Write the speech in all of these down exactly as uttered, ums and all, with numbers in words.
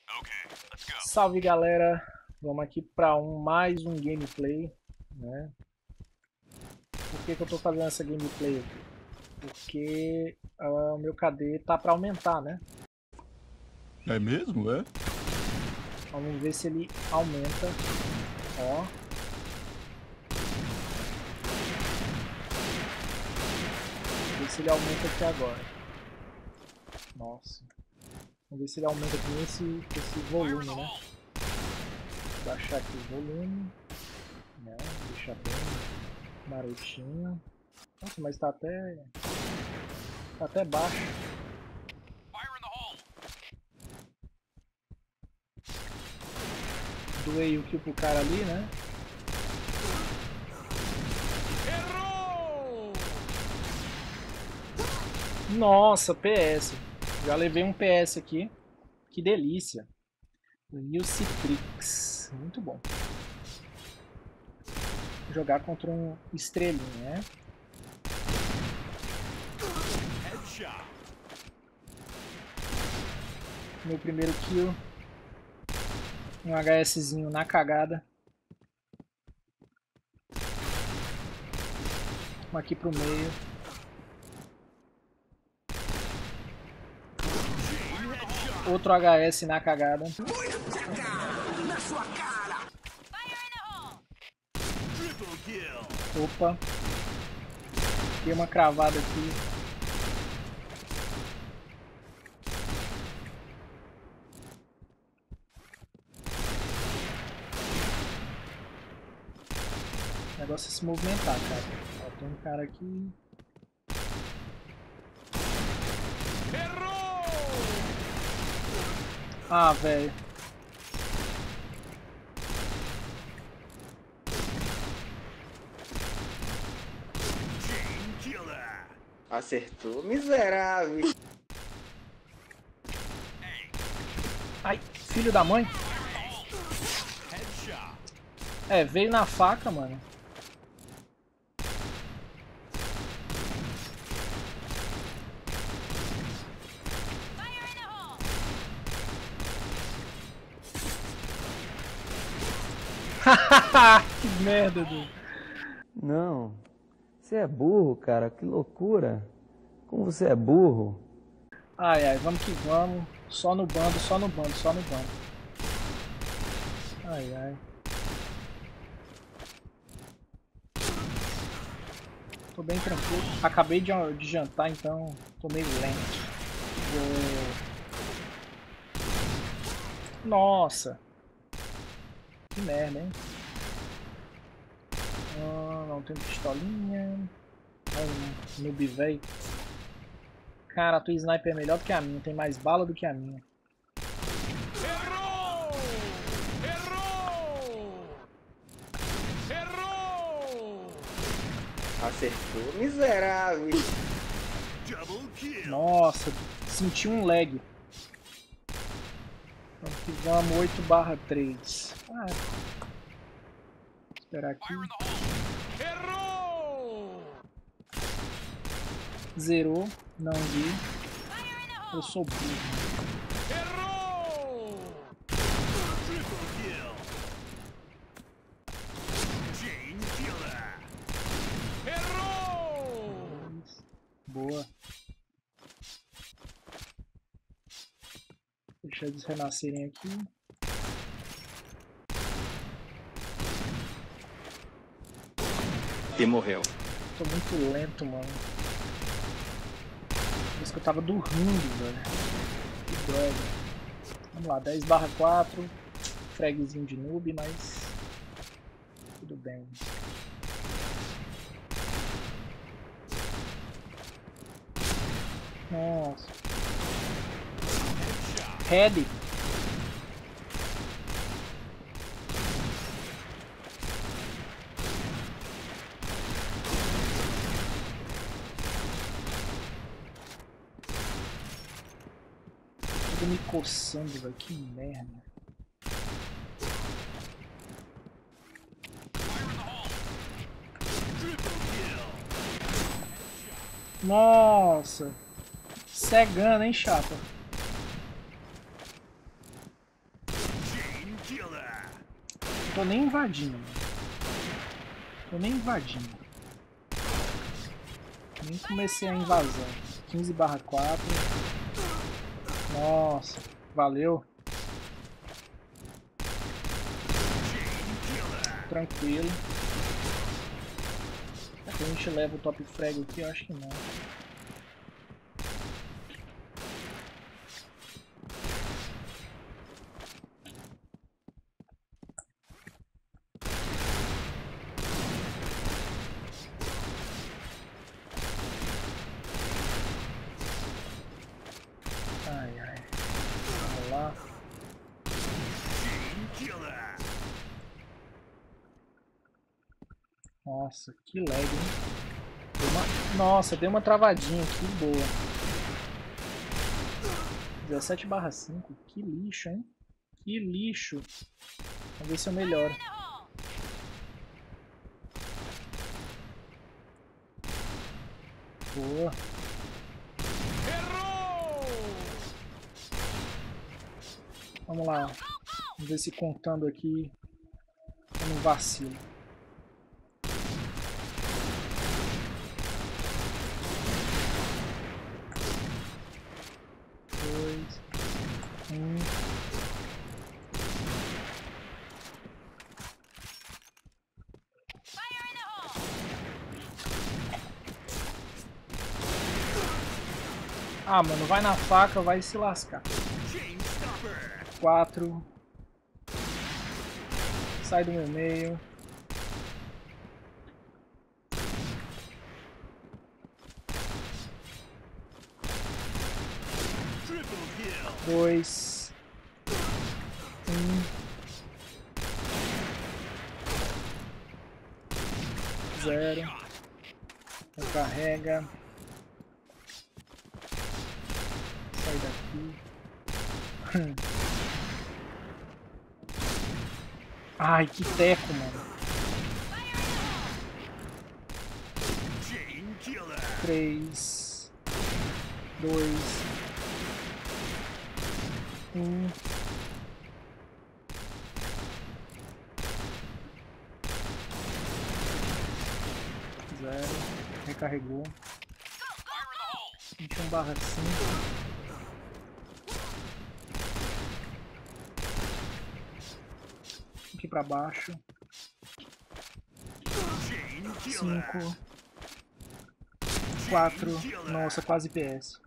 Salve galera, vamos aqui para um, mais um gameplay, né? Por que que eu tô fazendo essa gameplay aqui? Porque uh, o meu K D tá para aumentar, né? É mesmo, é? Vamos ver se ele aumenta, ó. Ver se ele aumenta aqui agora. Nossa. Vamos ver se ele aumenta aqui nesse esse volume, né? Vou baixar aqui o volume, né? Deixar bem marotinho. Nossa, mas tá até tá até baixo. Doei o kill pro cara ali, né? Nossa, P S. Já levei um P S aqui. Que delícia. New Citrix. Muito bom. Vou jogar contra um estrelinha, né? Meu primeiro kill. Um HSzinho na cagada. Um aqui pro meio. Outro H S na cagada. Opa. Dei uma cravada aqui. O negócio é se movimentar, cara. Ó, tem um cara aqui. Ah, velho. Acertou, miserável. Ai, filho da mãe. É, veio na faca, mano. Que merda, dude. Não, você é burro, cara, que loucura. Como você é burro. Ai, ai, vamos que vamos. Só no bando, só no bando, só no bando. Ai, ai. Tô bem tranquilo. Acabei de, de jantar, então tô meio lento. Vou... Nossa. Que merda, hein? Ah, não tem pistolinha. Olha, noob velho. Cara, a tua sniper é melhor do que a minha. Tem mais bala do que a minha. Errou! Errou! Errou! Acertou, miserável. Nossa, senti um lag. Vamos que vamos, oito barra três. Ah, esperar aqui. Errou! Zerou, não vi. Eu sou burro. Errou! Triple kill. Chain killer. Errou! Boa. Deixa eles renascerem aqui. E morreu. Tô muito lento, mano. Parece que eu tava dormindo, velho. Que droga. Vamos lá, dez barra quatro. Fragzinho de noob, mas... tudo bem. Nossa. Head. Tudo me coçando, velho. Que merda. Nossa. Cegando, hein, chapa. tô nem invadindo, mano. Tô nem invadindo. Nem comecei a invasão. quinze barra quatro. Nossa, valeu. Tranquilo. Será que a gente leva o top frag aqui? Eu acho que não. Ai, ai. Vamos lá. Nossa, que lag, hein? Deu uma... Nossa, deu uma travadinha aqui, boa. dezessete barra cinco, que lixo, hein? Que lixo. Vamos ver se eu melhoro. Boa. Vamos lá. Vamos ver se contando aqui eu não vacilo. Dois. Um. Ah, mano, vai na faca, vai se lascar. Quatro. Sai do meu meio. Dois. Um. Zero. Recarrega. Sai daqui. Ai, que teco, mano. Três. Dois. Um. Zero. Recarregou. vinte e um barra cinco. Aqui pra baixo. Cinco. Quatro. Nossa, quase P S.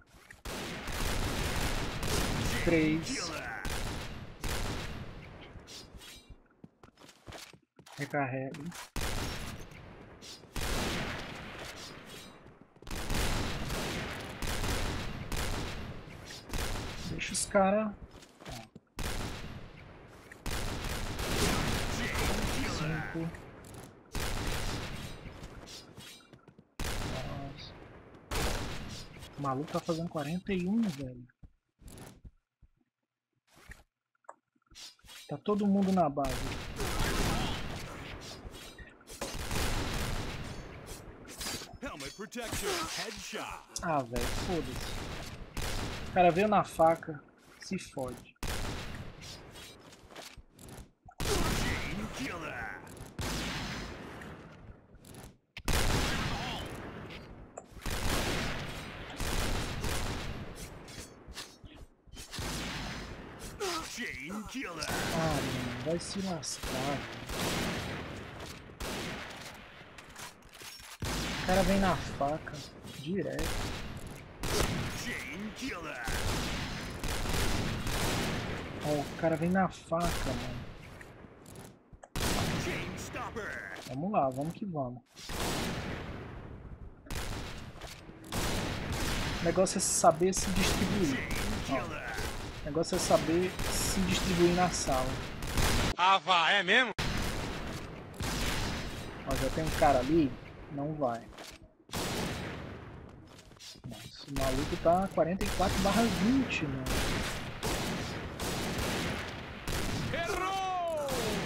Três. Recarrega. Deixa os caras. Cinco. Nossa. O maluco tá fazendo quarenta e um, velho. Tá todo mundo na base. Ah, velho, foda-se. O cara veio na faca, se fode. Ah, mano, vai se lascar, velho. O cara vem na faca, direto. Ó, oh, o cara vem na faca, mano. Vamos lá, vamos que vamos. O negócio é saber se distribuir. Ó. O negócio é saber se distribuir na sala. Ah, vai, é mesmo? Ó, já tem um cara ali, não vai. Nossa, o maluco tá quarenta e quatro barra vinte, mano. Errou!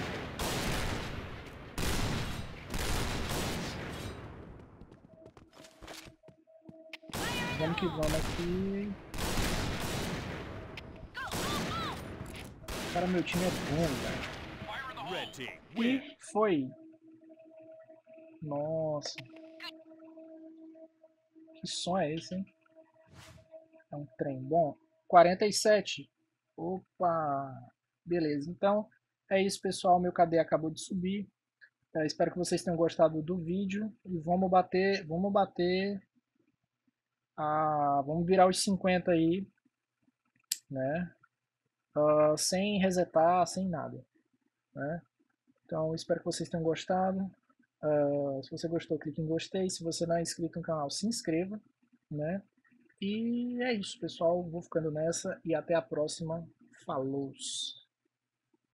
Vamos que vamos aqui. Cara, meu time é bom, velho. E foi. Nossa. Que som é esse, hein? É um trem. Bom, quarenta e sete. Opa! Beleza, então é isso, pessoal. Meu K D acabou de subir. É, espero que vocês tenham gostado do vídeo. E vamos bater... Vamos bater... A, vamos virar os cinquenta aí, né? Uh, sem resetar, sem nada, né? Então, espero que vocês tenham gostado. Uh, se você gostou, clique em gostei. Se você não é inscrito no canal, se inscreva, né? E é isso, pessoal. Vou ficando nessa e até a próxima. Falou!